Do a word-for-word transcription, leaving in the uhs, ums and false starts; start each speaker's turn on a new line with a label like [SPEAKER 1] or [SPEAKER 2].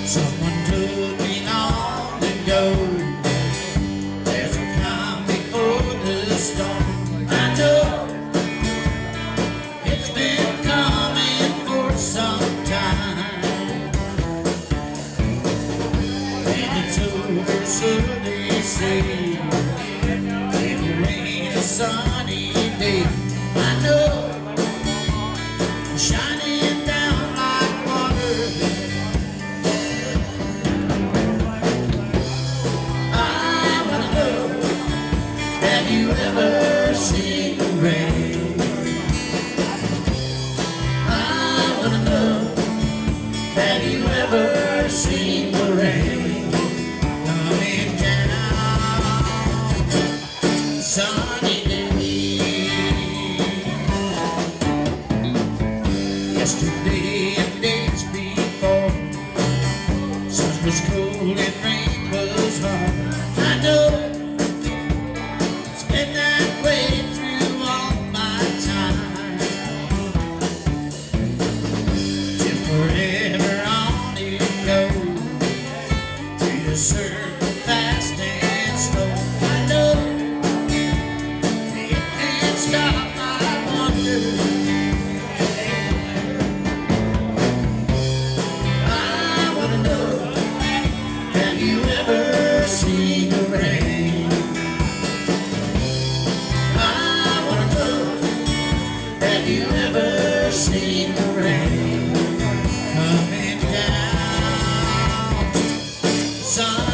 [SPEAKER 1] Someone took me long ago. There's a calm before the storm. I know it's been coming for some time, and it's over, so they say. It will rain a sunny day. I know, shining down like water. I wanna know, have you ever seen the rain? I wanna know, have you ever seen the rain coming down sunny day? Yesterday and days before, sun was cold and rain was hard. I know it's been that way through all my time, till forever on it goes, through the circle fast and slow. I know it can't stop, I wonder. Seen the rain. I wanna know, have you ever seen the rain coming down? Sun